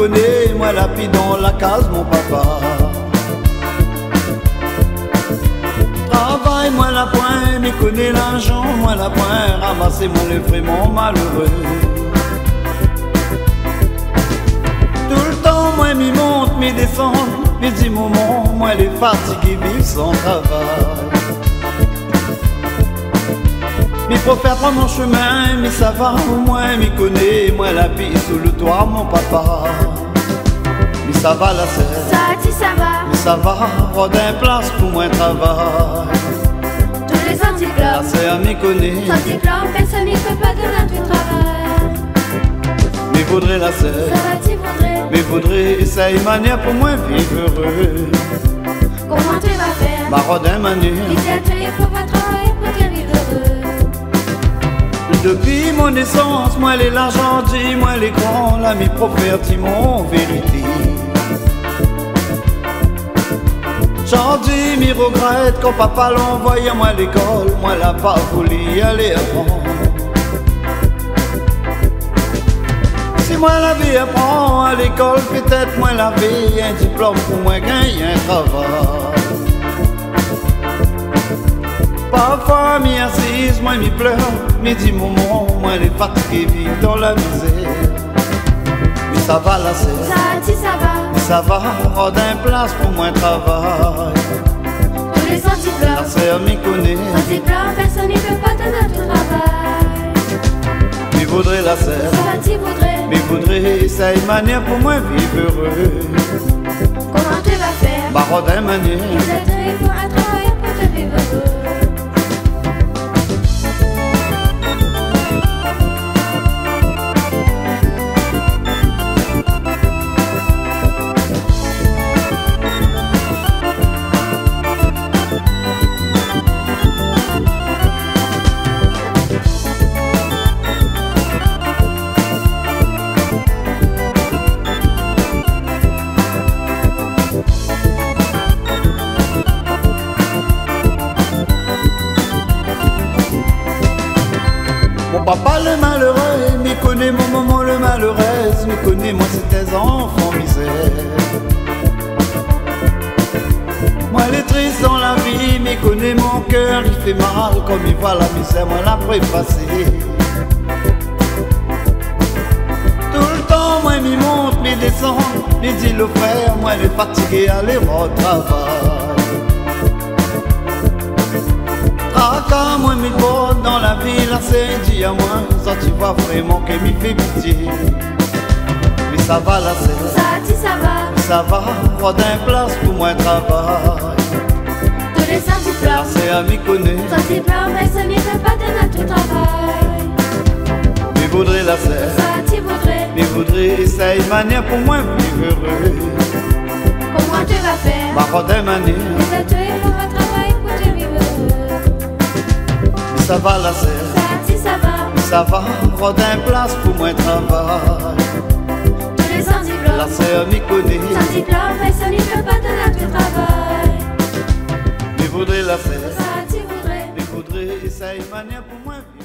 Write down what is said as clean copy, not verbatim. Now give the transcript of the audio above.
connais, moi la pie dans la case mon papa. Travaille moi la pointe, m'y connais l'argent, moi la pointe, ramassez moi le vraiment malheureux. Tout le temps moi m'y monte, m'y descend, m'y dis moment, moi les fatigués vivent sans travail. Mi faut faire prendre mon chemin, mais ça va au moins, m'y connais, moi la vie sous le toit mon papa. Mais ça va la serre, Ça dit ça va, mais ça va, rodin place pour moi travail. tous les La anti-clubs, serre m'y connaît, sans diplôme, personne n'y peut pas donner du travail. mais voudrait la serre, Ça va, tu voudrais, mais voudrait essayer manière pour moi vivre heureux. comment tu vas faire? Ma rodin manière, Il faut pas travailler pour te vivre heureux. depuis mon naissance, moi les l'argent dit, moi les grands, la mi proverti mon vérité. J'en dis, m'y regrette quand papa l'envoyait moi à l'école, moi la pas voulu aller apprendre. Si moi la vie apprend à l'école, peut-être moi la vie un diplôme pour moi gagner un travail. Parfois m'y assise, moi m'y pleure, m'y dis moment, moi les fatigués vivent dans la misère. Mais ça va la serre, Ça dit ça va, mais ça va, rodin place pour moi travail. tous les La anti-clubs, serre m'y connaît, sans diplôme, personne n'y peut pas donner du travail. mais voudrait la serre, Ça va, tu voudrais, mais voudrait ça une manière pour moi vivre heureux. comment tu vas faire? Ma rodin manière, Il faut un travail pour te vivre heureux. mon papa le malheureux, m'y connaît mon maman le malheureuse, m'y connaît moi c'était enfant misère. Moi les tristes dans la vie, m'y connaît mon cœur, il fait mal comme il voit la misère, moi la prépassée. Tout le temps moi m'y monte, m'y descend, m'y dit le frère, moi les fatigué aller au travail. Quand moi m'y porte dans la ville, c'est dit à moi, ça tu vois vraiment que m'y fait pitié. Mais ça va la serre, Ça dit ça va, mais ça va, rodin place pour moi travail. tous les La anti-clubs, serre m'y connaît, sans diplôme, personne n'y peut pas donner du travail. mais voudrait la serre, Ça tu voudrais, mais voudrait essayer une manière pour moi vivre heureux. comment tu vas faire? Ma rodin manière, Il faut un travail pour te vivre heureux. mais ça va la serre, Ça dit ça va, mais ça va, rodin place pour moi travail. tous les La anti-clubs, serre m'y connaît, sans diplôme, personne n'y peut pas donner du travail. mais voudrait la serre, Ça tu voudrais, mais voudrait essayer une manière pour moi vivre.